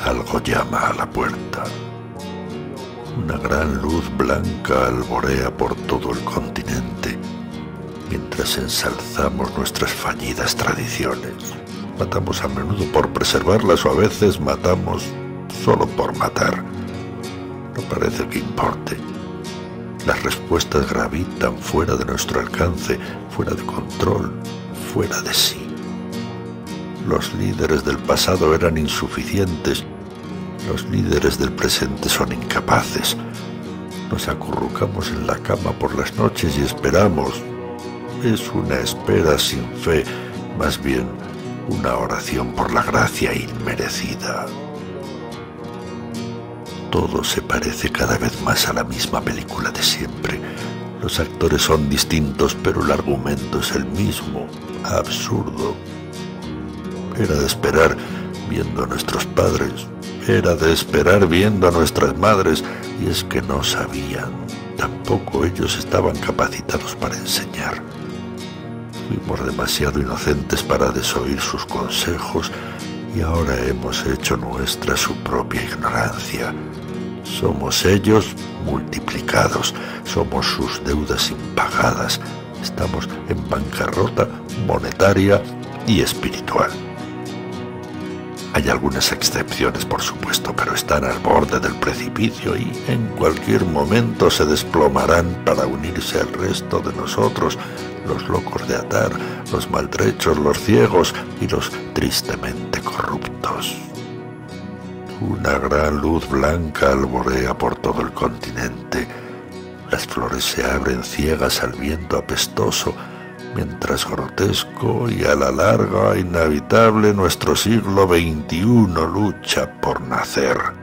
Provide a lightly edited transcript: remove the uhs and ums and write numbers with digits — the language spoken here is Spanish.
Algo llama a la puerta. Una gran luz blanca alborea por todo el continente, mientras ensalzamos nuestras fallidas tradiciones. Matamos a menudo por preservarlas o a veces matamos solo por matar. No parece que importe. Las respuestas gravitan fuera de nuestro alcance, fuera de control, fuera de sí. Los líderes del pasado eran insuficientes. Los líderes del presente son incapaces. Nos acurrucamos en la cama por las noches y esperamos. Es una espera sin fe, más bien una oración por la gracia inmerecida. Todo se parece cada vez más a la misma película de siempre. Los actores son distintos, pero el argumento es el mismo, absurdo. Era de esperar viendo a nuestros padres, era de esperar viendo a nuestras madres, y es que no sabían, tampoco ellos estaban capacitados para enseñar. Fuimos demasiado inocentes para desoír sus consejos y ahora hemos hecho nuestra su propia ignorancia. Somos ellos multiplicados, somos sus deudas impagadas, estamos en bancarrota monetaria y espiritual. Hay algunas excepciones, por supuesto, pero están al borde del precipicio y en cualquier momento se desplomarán para unirse al resto de nosotros, los locos de atar, los maltrechos, los ciegos y los tristemente corruptos. Una gran luz blanca alborea por todo el continente. Las flores se abren ciegas al viento apestoso, mientras grotesco y a la larga inhabitable nuestro siglo XXI lucha por nacer.